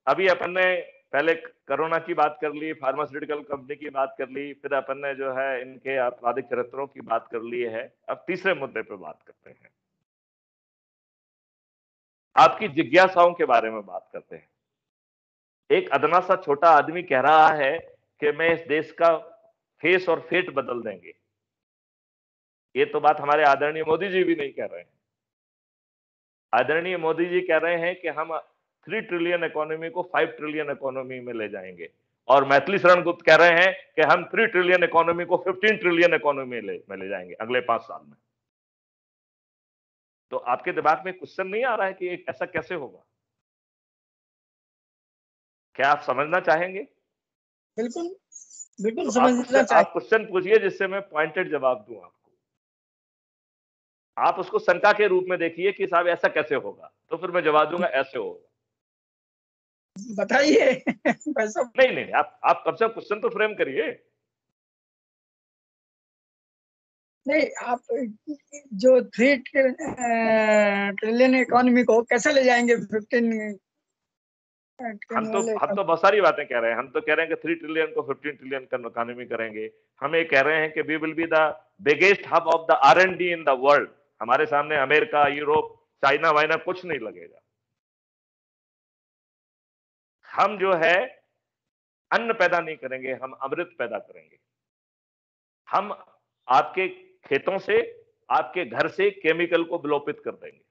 अभी अपन ने पहले कोरोना की बात कर ली, फार्मास्यूटिकल कंपनी की बात कर ली, फिर अपन ने जो है इनके आपराधिक चरित्रों की बात कर ली है। अब तीसरे मुद्दे पे बात करते हैं, आपकी जिज्ञासाओं के बारे में बात करते हैं। एक अदना सा छोटा आदमी कह रहा है कि मैं इस देश का फेस और फेट बदल देंगे। ये तो बात हमारे आदरणीय मोदी जी भी नहीं कह रहे हैं। आदरणीय मोदी जी कह रहे हैं कि हम 3 ट्रिलियन इकोनॉमी को 5 ट्रिलियन इकोनॉमी में ले जाएंगे, और मैथिली शरण गुप्त कह रहे हैं कि हम 3 ट्रिलियन इकोनॉमी को 15 ट्रिलियन इकोनॉमी में ले जाएंगे अगले 5 साल में। तो आपके दिमाग में क्वेश्चन नहीं आ रहा है कि ऐसा कैसे होगा? क्या आप समझना चाहेंगे? बिल्कुल बिल्कुल तो समझना चाहिए। आप क्वेश्चन पूछिए जिससे मैं पॉइंटेड जवाब दूं आपको। आप उसको शंका के रूप में देखिए कि साहब ऐसा कैसे होगा, तो फिर मैं जवाब दूंगा ऐसे होगा। बताइए वैसा। नहीं नहीं, आप कब से क्वेश्चन तो फ्रेम करिए। नहीं, आप जो 3 ट्रिलियन इकोनॉमी को कैसे ले जाएंगे 15 हम तो बहुत सारी बातें कह रहे हैं। हम तो कह रहे हैं कि 3 ट्रिलियन को 15 ट्रिलियन का इकोनॉमी करेंगे। हम ये कह रहे हैं कि we will be the biggest hub of the R&D in the world. हमारे सामने अमेरिका, यूरोप, चाइना वाइना कुछ नहीं लगेगा। हम जो है अन्न पैदा नहीं करेंगे, हम अमृत पैदा करेंगे। हम आपके खेतों से, आपके घर से केमिकल को विलोपित कर देंगे,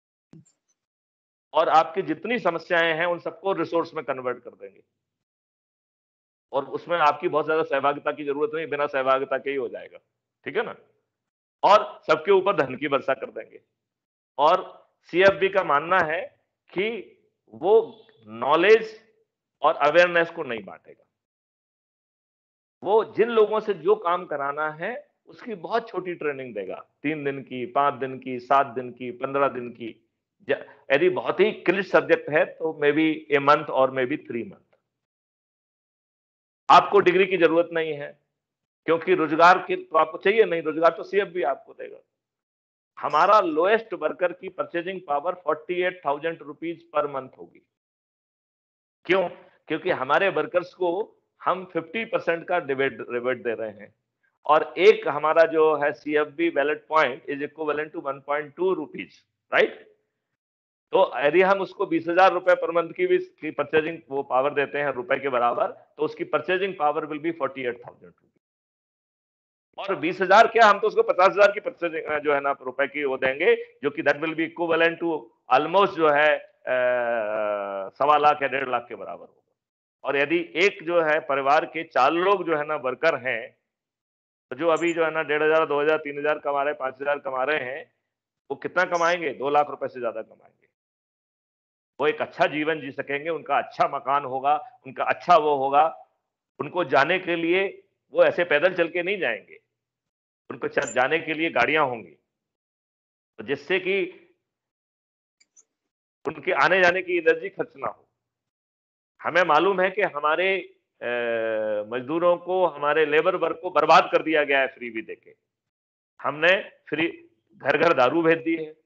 और आपकी जितनी समस्याएं हैं उन सबको रिसोर्स में कन्वर्ट कर देंगे। और उसमें आपकी बहुत ज्यादा सहभागिता की जरूरत नहीं, बिना सहभागिता के ही हो जाएगा। ठीक है ना? और सबके ऊपर धन की वर्षा कर देंगे। और CFB का मानना है कि वो नॉलेज और अवेयरनेस को नहीं बांटेगा। वो जिन लोगों से जो काम कराना है उसकी बहुत छोटी ट्रेनिंग देगा, 3 दिन की, 5 दिन की, 7 दिन की, 15 दिन की। यदि बहुत ही क्लिष्ट सब्जेक्ट है तो मे बी ए मंथ और मे बी 3 मंथ। आपको डिग्री की जरूरत नहीं है, क्योंकि रोजगार की तो आपको चाहिए नहीं, रोजगार तो CFB आपको देगा। हमारा लोएस्ट वर्कर की purchasing power 48,000 rupees per month होगी। क्यों? क्योंकि हमारे वर्कर्स को हम 50% का रिबेट दे रहे हैं, और एक हमारा जो है CFB valid point is equivalent to 1.2 rupees, right? तो यदि हम उसको 20,000 रुपए पर मंथ की परचेजिंग वो पावर देते हैं रुपए के बराबर, तो उसकी purchasing power will be 48,000 rupees. और 20,000 क्या, हम तो उसको 50,000 की परचेजिंग जो है ना रुपए की वो देंगे, जो कि that will be equivalent to almost जो है 1.25 लाख या 1.5 लाख के बराबर होगा। और यदि एक जो है परिवार के 4 लोग जो है ना वर्कर हैं, तो जो अभी जो है ना 1,500, 2,000, 3,000 कमा रहे, 5,000 कमा रहे हैं, वो कितना कमाएंगे? 2 लाख रुपए से ज्यादा कमाएंगे। वो एक अच्छा जीवन जी सकेंगे, उनका अच्छा मकान होगा, उनका अच्छा वो होगा। उनको जाने के लिए वो ऐसे पैदल चल के नहीं जाएंगे, उनको जाने के लिए गाड़ियां होंगी, तो जिससे कि उनके आने जाने की एनर्जी खर्च ना हो। हमें मालूम है कि हमारे मजदूरों को, हमारे लेबर वर्क को बर्बाद कर दिया गया है फ्रीबी देके। हमने फ्री घर घर दारू भेज दी है।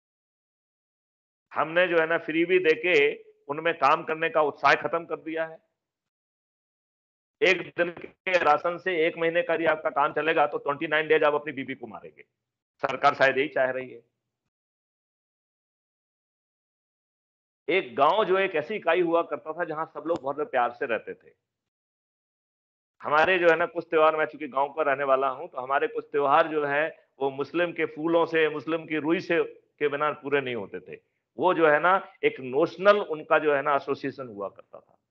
हमने जो है ना फ्रीबी देके उनमें काम करने का उत्साह खत्म कर दिया है। एक दिन के राशन से 1 महीने का यदि आपका काम चलेगा तो 29 डेज आप अपनी बीबी को मारेंगे। सरकार शायद यही चाह रही है। एक गांव जो एक ऐसी इकाई हुआ करता था जहां सब लोग बहुत प्यार से रहते थे। हमारे जो है ना कुछ त्योहार, मैं चूंकि गांव का रहने वाला हूं, तो हमारे कुछ त्योहार जो है वो मुस्लिम के फूलों से, मुस्लिम की रुई से के बिना पूरे नहीं होते थे। वो जो है ना एक नोशनल उनका जो है ना एसोसिएशन हुआ करता था।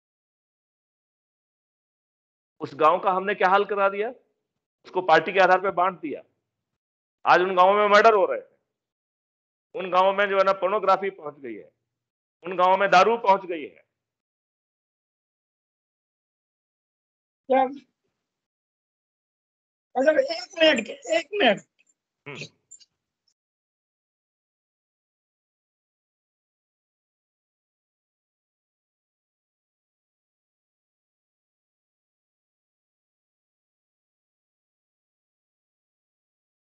उस गांव का हमने क्या हाल करा दिया? उसको पार्टी के आधार पर बांट दिया। आज उन गांवों में मर्डर हो रहे हैं, उन गांवों में जो है ना पोर्नोग्राफी पहुंच गई है, उन गांवों में दारू पहुंच गई है। क्या मतलब, 1 मिनट